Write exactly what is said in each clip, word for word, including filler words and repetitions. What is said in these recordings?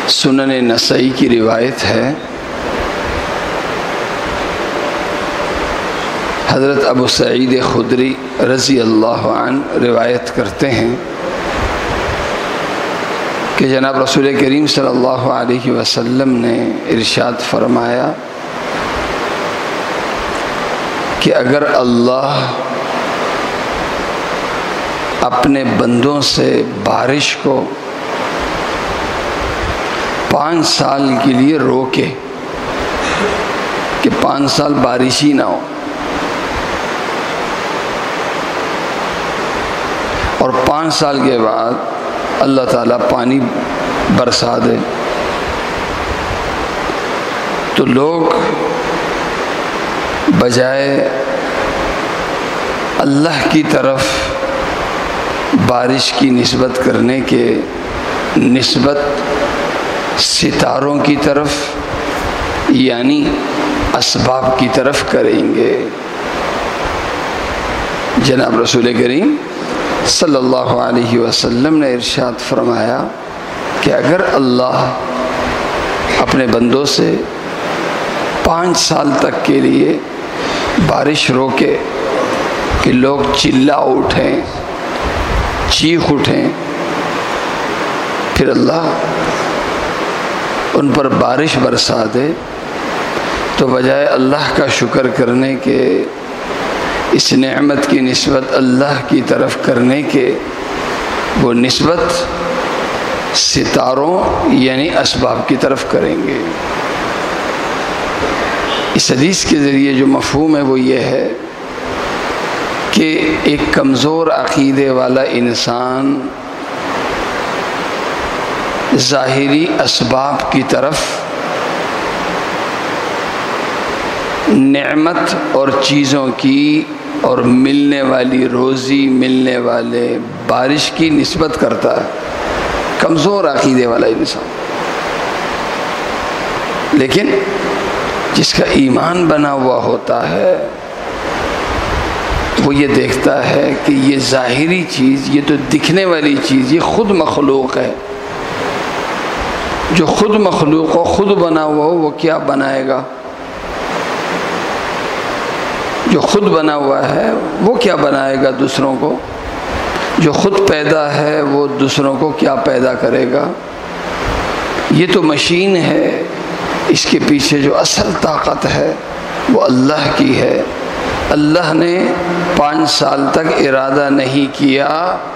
سنن نسائی کی روایت ہے، حضرت ابو سعید خدری رضی اللہ عنہ روایت کرتے ہیں کہ جناب رسول کریم صلی اللہ علیہ وسلم نے ارشاد فرمایا کہ اگر اللہ اپنے بندوں سے بارش کو پانچ سال کے لیے روکے کہ پانچ سال بارش ہی نہ ہو، اور پانچ سال کے بعد اللہ تعالیٰ پانی برسا دے، تو لوگ بجائے اللہ کی طرف بارش کی نسبت کرنے کے نسبت ستاروں کی طرف یعنی اسباب کی طرف کریں گے۔ جناب رسول کریم صلی اللہ علیہ وسلم نے ارشاد فرمایا کہ اگر اللہ اپنے بندوں سے پانچ سال تک کے لیے بارش روکے کہ لوگ چلا اٹھیں، چیخ اٹھیں، پھر اللہ ان پر بارش برسا دے، تو بجائے اللہ کا شکر کرنے کے اس نعمت کی نسبت اللہ کی طرف کرنے کے وہ نسبت ستاروں یعنی اسباب کی طرف کریں گے۔ اس حدیث کے ذریعے جو مفہوم ہے وہ یہ ہے کہ ایک کمزور عقیدے والا انسان ظاہری اسباب کی طرف نعمت اور چیزوں کی اور ملنے والی روزی، ملنے والے بارش کی نسبت کرتا ہے، کمزور عقیدے والا انسان۔ لیکن جس کا ایمان بنا ہوا ہوتا ہے وہ یہ دیکھتا ہے کہ یہ ظاہری چیز، یہ تو دکھنے والی چیز، یہ خود مخلوق ہے۔ جو خود مخلوق ہو، خود بنا ہوا ہو، وہ کیا بنائے گا؟ جو خود بنا ہوا ہے وہ کیا بنائے گا دوسروں کو؟ جو خود پیدا ہے وہ دوسروں کو کیا پیدا کرے گا؟ یہ تو مشین ہے، اس کے پیچھے جو اصل طاقت ہے وہ اللہ کی ہے۔ اللہ نے پانچ سال تک ارادہ نہیں کیا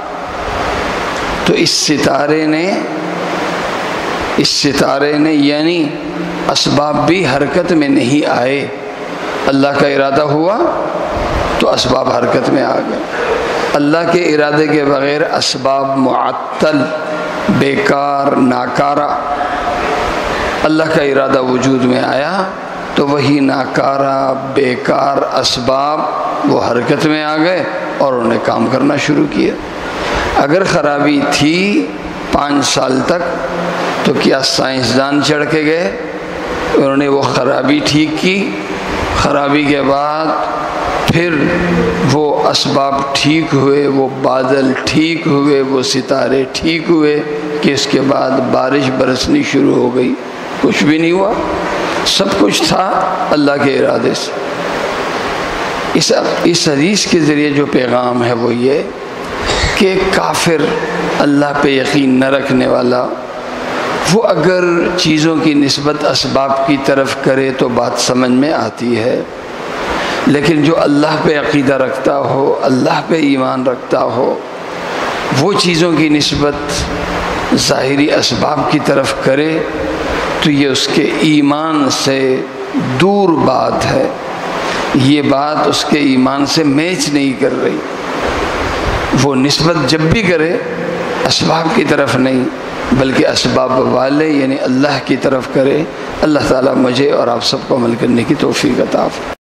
تو اس ستارے نے اس ستارے نے یعنی اسباب بھی حرکت میں نہیں آئے۔ اللہ کا ارادہ ہوا تو اسباب حرکت میں آ گئے۔ اللہ کے ارادے کے بغیر اسباب معطل، بیکار، ناکارہ۔ اللہ کا ارادہ وجود میں آیا تو وہی ناکارہ، بیکار اسباب وہ حرکت میں آ گئے اور انہوں نے کام کرنا شروع کیا۔ اگر خرابی تھی پانچ سال تک تو کیا سائنسدان چڑھ کے گئے، انہوں نے وہ خرابی ٹھیک کی، خرابی کے بعد پھر وہ اسباب ٹھیک ہوئے، وہ بادل ٹھیک ہوئے، وہ ستارے ٹھیک ہوئے کہ اس کے بعد بارش برسنی شروع ہو گئی؟ کچھ بھی نہیں ہوا، سب کچھ تھا اللہ کے ارادے سے۔ اس اس حدیث کے ذریعے جو پیغام ہے وہ یہ کہ کافر، اللہ پہ یقین نہ رکھنے والا، وہ اگر چیزوں کی نسبت اسباب کی طرف کرے تو بات سمجھ میں آتی ہے، لیکن جو اللہ پہ عقیدہ رکھتا ہو، اللہ پہ ایمان رکھتا ہو، وہ چیزوں کی نسبت ظاہری اسباب کی طرف کرے تو یہ اس کے ایمان سے دور بات ہے، یہ بات اس کے ایمان سے میچ نہیں کر رہی۔ وہ نسبت جب بھی کرے اسباب کی طرف نہیں بلکہ اسباب والے یعنی اللہ کی طرف کرے۔ اللہ تعالیٰ مجھے اور آپ سب کو عمل کرنے کی توفیق عطا فرمائے۔